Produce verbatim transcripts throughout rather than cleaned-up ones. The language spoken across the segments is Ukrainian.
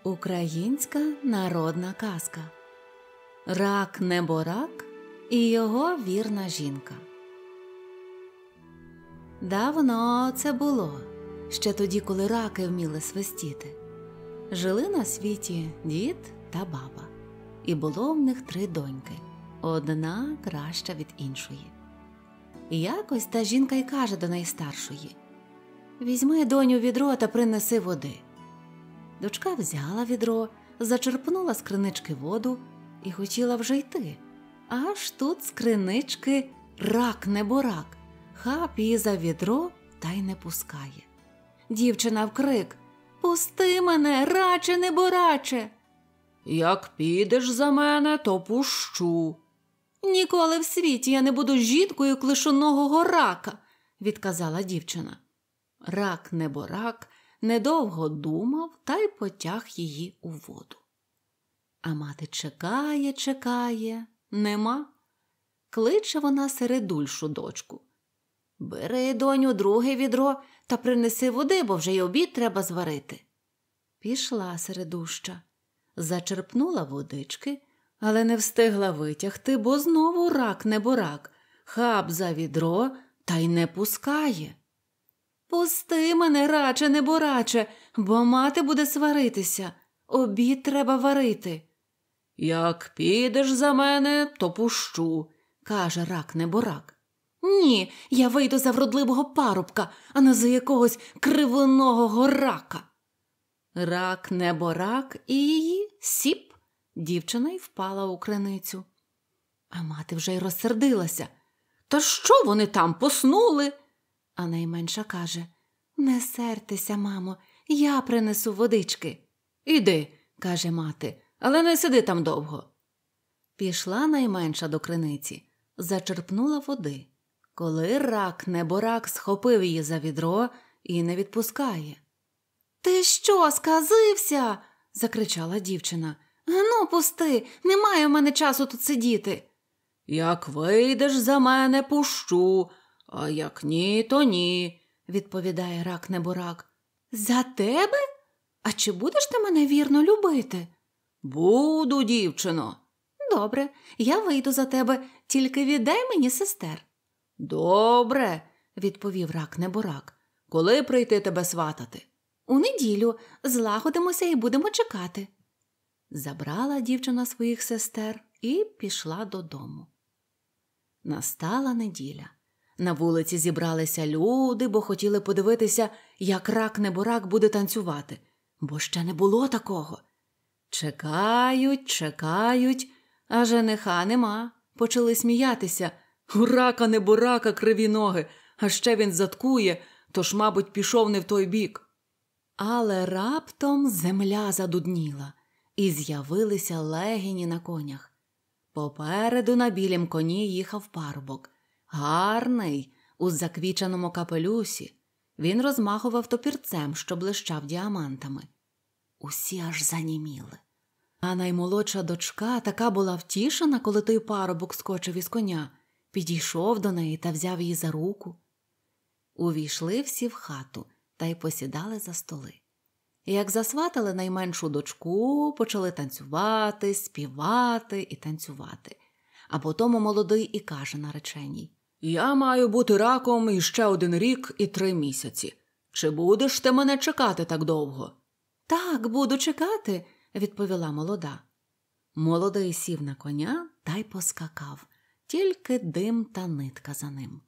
Українська народна казка. Рак-неборак і його вірна жінка. Давно це було, ще тоді, коли раки вміли свистіти. Жили на світі дід та баба, і було в них три доньки, одна краща від іншої. І якось та жінка й каже до найстаршої: «Візьми, доню, відро та принеси води». Дочка взяла відро, зачерпнула з кринички воду і хотіла вже йти. Аж тут з кринички рак-неборак хап її за відро та й не пускає. Дівчина вкрик: «Пусти мене, раче-небораче!» «Як підеш за мене, то пущу». «Ніколи в світі я не буду жінкою клишоногого рака», – відказала дівчина. Рак-неборак недовго думав та й потяг її у воду. А мати чекає, чекає, нема. Кличе вона середульшу дочку: «Бери, доню, друге відро та принеси води, бо вже й обід треба зварити». Пішла середуща, зачерпнула водички, але не встигла витягти, бо знову рак-неборак хап за відро та й не пускає. «Пусти мене, раче-небораче, бо мати буде сваритися. Обід треба варити». «Як підеш за мене, то пущу», – каже рак-неборак. «Ні, я вийду за вродливого парубка, а не за якогось кривоногого рака». Рак-неборак і її сіп. Дівчина й впала у криницю. А мати вже й розсердилася: «Та що вони там, поснули?» А найменша каже: «Не сертеся, мамо, я принесу водички». «Іди», – каже мати, – «але не сиди там довго». Пішла найменша до криниці, зачерпнула води, коли рак-неборак схопив її за відро і не відпускає. «Ти що, сказився?» – закричала дівчина. «Ну, пусти, немає в мене часу тут сидіти». «Як вийдеш за мене, пущу, а як ні, то ні», – відповідає рак-неборак. «За тебе? А чи будеш ти мене вірно любити?» «Буду, дівчино». «Добре, я вийду за тебе, тільки віддай мені сестер». «Добре», – відповів рак-неборак. «Коли прийти тебе сватати?» «У неділю, злагодимося і будемо чекати». Забрала дівчина своїх сестер і пішла додому. Настала неділя. На вулиці зібралися люди, бо хотіли подивитися, як рак-неборак буде танцювати, бо ще не було такого. Чекають, чекають, а жениха нема. Почали сміятися: «У рака-неборака криві ноги, а ще він заткує, тож, мабуть, пішов не в той бік». Але раптом земля задудніла, і з'явилися легіні на конях. Попереду на білім коні їхав парубок. Гарний, у заквіченому капелюсі. Він розмахував топірцем, що блищав діамантами. Усі аж заніміли. А наймолодша дочка така була втішена, коли той парубок скочив із коня, підійшов до неї та взяв її за руку. Увійшли всі в хату та й посідали за столи. Як засватали найменшу дочку, почали танцювати, співати і танцювати. А потому молодий і каже нареченій: «Я маю бути раком іще один рік і три місяці. Чи будеш ти мене чекати так довго?» «Так, буду чекати», – відповіла молода. Молодий сів на коня та й поскакав, тільки дим та нитка за ним.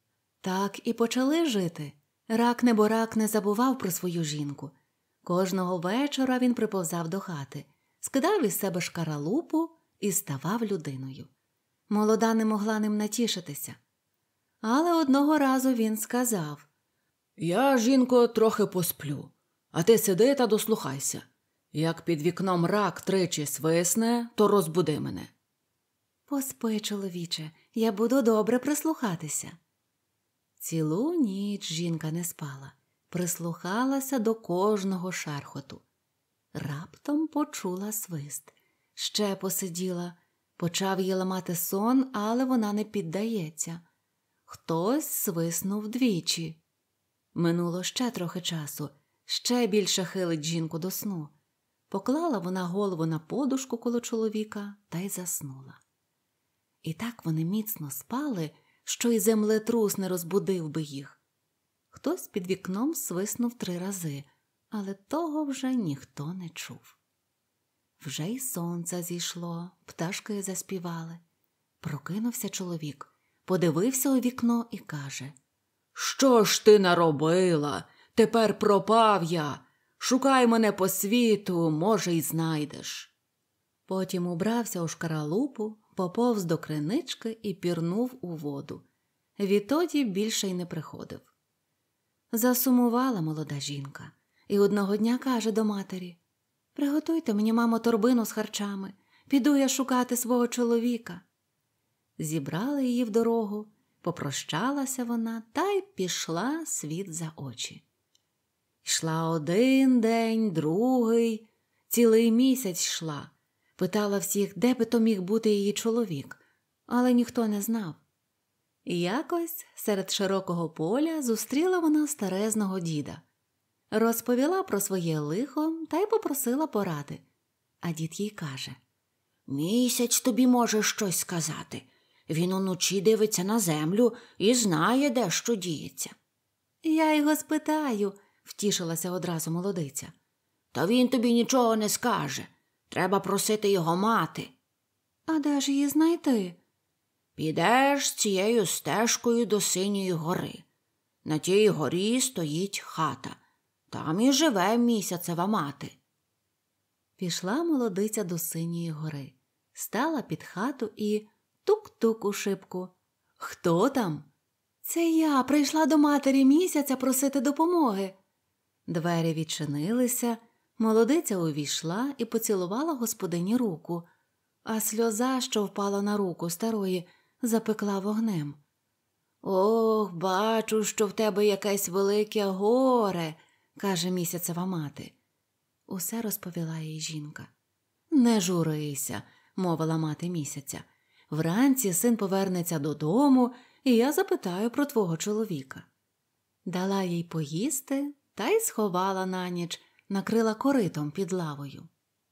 Так і почали жити. Рак-неборак не забував про свою жінку. Кожного вечора він приповзав до хати, скидав із себе шкаралупу і ставав людиною. Молода не могла ним натішитися. Але одного разу він сказав: «Я, жінко, трохи посплю, а ти сиди та дослухайся. Як під вікном рак тричі свисне, то розбуди мене». «Поспи, чоловіче, я буду добре прислухатися». Цілу ніч жінка не спала, прислухалася до кожного шерхоту. Раптом почула свист. Ще посиділа, почав її ламати сон, але вона не піддається. Хтось свиснув двічі. Минуло ще трохи часу, ще більше хилить жінку до сну. Поклала вона голову на подушку коло чоловіка та й заснула. І так вони міцно спали, що й землетрус не розбудив би їх. Хтось під вікном свиснув три рази, але того вже ніхто не чув. Вже й сонце зійшло, пташки заспівали. Прокинувся чоловік, подивився у вікно і каже: «Що ж ти наробила? Тепер пропав я. Шукай мене по світу, може, й знайдеш». Потім убрався у шкаралупу, поповз до кринички і пірнув у воду. Відтоді більше й не приходив. Засумувала молода жінка і одного дня каже до матері: «Приготуйте мені, мамо, торбину з харчами, піду я шукати свого чоловіка». Зібрали її в дорогу, попрощалася вона та й пішла світ за очі. Йшла один день, другий, цілий місяць йшла. Питала всіх, де би то міг бути її чоловік, але ніхто не знав. І якось серед широкого поля зустріла вона старезного діда. Розповіла про своє лихо та й попросила поради. А дід їй каже: «Місяць тобі може щось сказати. Він уночі дивиться на землю і знає, де що діється». «Я його спитаю», – втішилася одразу молодиця. «Та він тобі нічого не скаже. Треба просити його мати». «А де ж її знайти?» «Підеш цією стежкою до Синьої гори. На тій горі стоїть хата. Там і живе місяцева мати». Пішла молодиця до Синьої гори, стала під хату і тук-тук у шибку. «Хто там?» «Це я прийшла до матері місяця просити допомоги». Двері відчинилися, молодиця увійшла і поцілувала господині руку, а сльоза, що впала на руку старої, запекла вогнем. «Ох, бачу, що в тебе якесь велике горе», – каже місяцева мати. Усе розповіла їй жінка. «Не журися», – мовила мати місяця. «Вранці син повернеться додому, і я запитаю про твого чоловіка». Дала їй поїсти та й сховала на ніч, накрила коритом під лавою.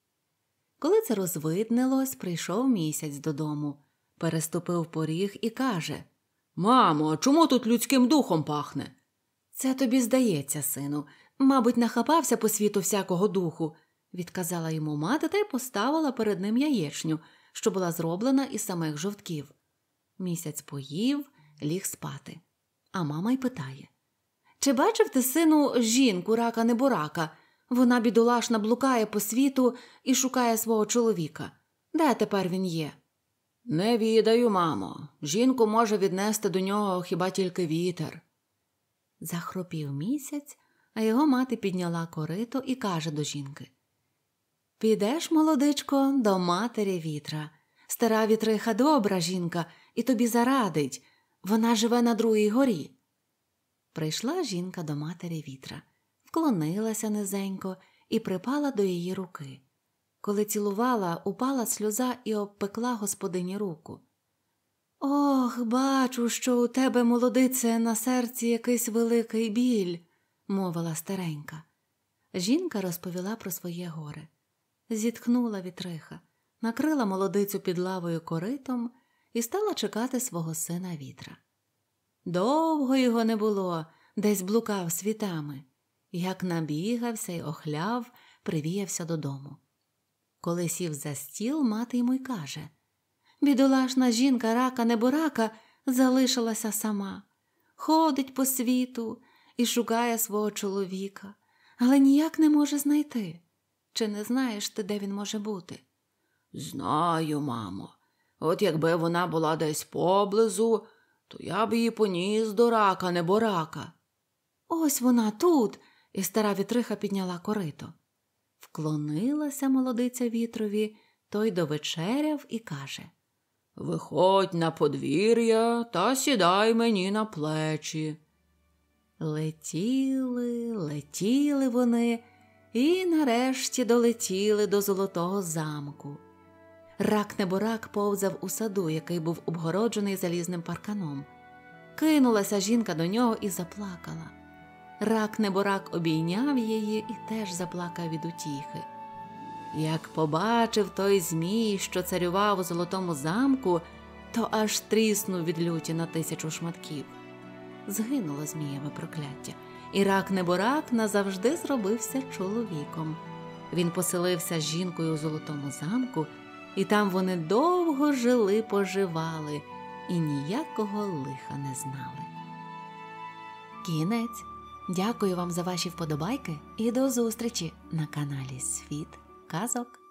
Коли це розвиднилось, прийшов місяць додому, переступив поріг і каже: «Мамо, чому тут людським духом пахне?» «Це тобі здається, сину. Мабуть, нахапався по світу всякого духу», – відказала йому мати та й поставила перед ним яєчню, що була зроблена із самих жовтків. Місяць поїв, ліг спати. А мама й питає: «Чи бачив ти, сину, жінку рака-неборака? Вона бідолашна блукає по світу і шукає свого чоловіка. Де тепер він є?» «Не відаю, мамо. Жінку може віднести до нього хіба тільки вітер». Захропів місяць, а його мати підняла корито і каже до жінки: «Підеш, молодичко, до матері вітра. Стара вітриха добра жінка і тобі зарадить. Вона живе на другій горі». Прийшла жінка до матері вітра, вклонилася низенько і припала до її руки. Коли цілувала, упала сльоза і обпекла господині руку. «Ох, бачу, що у тебе, молодице, на серці якийсь великий біль», – мовила старенька. Жінка розповіла про своє горе. Зітхнула вітриха, накрила молодицю під лавою коритом і стала чекати свого сина вітра. Довго його не було, десь блукав світами. Як набігався й охляв, привіявся додому. Коли сів за стіл, мати йому й каже: «Бідолашна жінка рака-неборака залишилася сама. Ходить по світу і шукає свого чоловіка, але ніяк не може знайти. Чи не знаєш ти, де він може бути?» «Знаю, мамо. От якби вона була десь поблизу, то я б її поніс до рака-неборака». «Ось вона тут!» – і стара вітриха підняла корито. Вклонилася молодиця вітрові, той довечеряв і каже: «Виходь на подвір'я та сідай мені на плечі». Летіли, летіли вони і нарешті долетіли до золотого замку. Рак-неборак повзав у саду, який був обгороджений залізним парканом. Кинулася жінка до нього і заплакала. Рак-неборак обійняв її і теж заплакав від утіхи. Як побачив той змій, що царював у золотому замку, то аж тріснув від люті на тисячу шматків. Згинуло змієве прокляття, і рак-неборак назавжди зробився чоловіком. Він поселився з жінкою у золотому замку, і там вони довго жили-поживали і ніякого лиха не знали. Кінець. Дякую вам за ваші вподобайки і до зустрічі на каналі Світ казок.